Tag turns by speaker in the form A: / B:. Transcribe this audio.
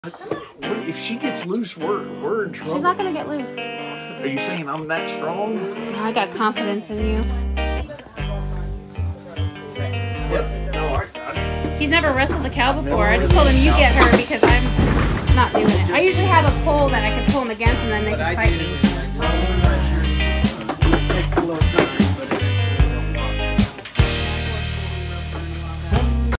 A: If she gets loose, we're in trouble.
B: She's not gonna get loose.
A: Are you saying I'm that strong?
B: I got confidence in you. He's never wrestled a cow before. I just told him you get her because I'm not doing it. I usually have a pole that I can pull him against and then they can fight me.